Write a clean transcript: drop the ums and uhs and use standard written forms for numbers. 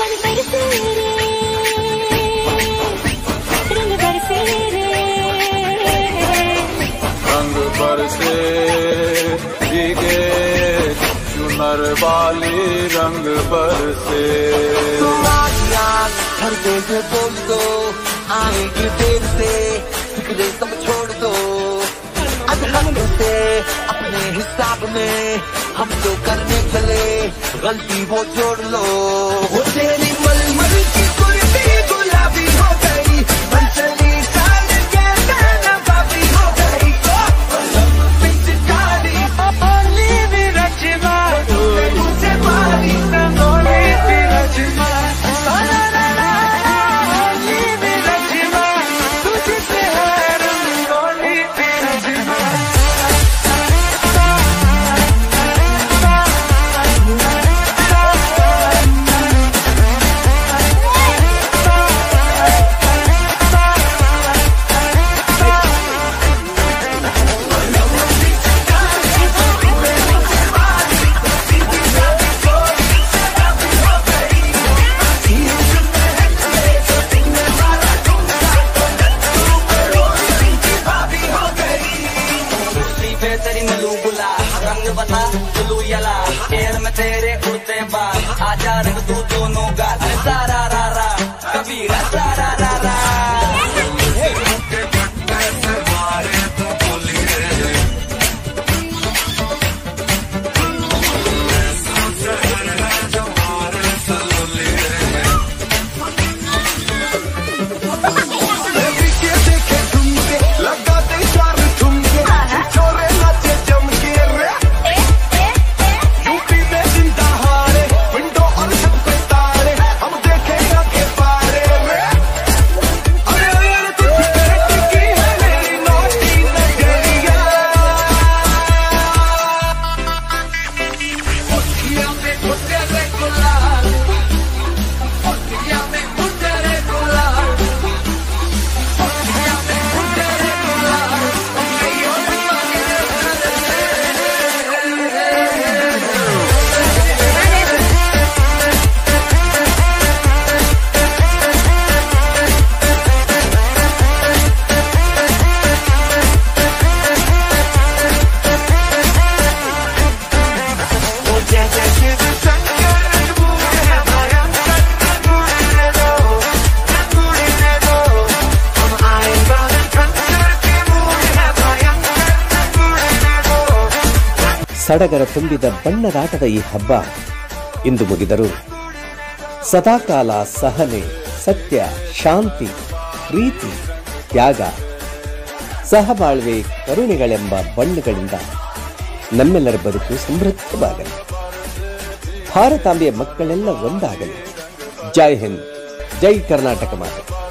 रंग बरसे भीगे चुनर वाली रंग बरसे। हर जैसे बोल दो आएगी देर से फिक्रे सब छोड़ दो। अब हम से अपने हिसाब में हम जो करने चले गलती वो जोड़ लो। वो तेरी मलमल की कुर्ती गुलाबी हो गई बंसली साल के गाना बाबी हो गई। पिचकारी ओली भी रचना मुझे मारी संगोली भी रचना। रंग बता चलू यला केर में तेरे उड़ते बाल आजा रंग तू दोनों गाल सारा रा रा कबीरा सारा रा रा। ಸಡಗರ ತುಂಬಿದ ಬಣ್ಣದಾಟದ ಈ ಹಬ್ಬ ಇಂದು ಮುಗಿದರೂ ಸದಾಕಾಲ ಸಹನೆ, ಸತ್ಯ, ಶಾಂತಿ, ಪ್ರೀತಿ, ತ್ಯಾಗ, ಸಹಬಾಳ್ವೆ, ಕರುಣೆಗಳೆಂಬ ಬಣ್ಣಗಳಿಂದ ನಮ್ಮೆಲ್ಲರ ಬದುಕು ಸಮೃದ್ಧವಾಗಲಿ. ಭಾರತಾಂಬೆಯ ಮಕ್ಕಳೆಲ್ಲ ಒಂದಾಗಲಿ. ಜೈ ಹಿಂದ್, ಜೈ ಕರ್ನಾಟಕ ಮಾತೆ.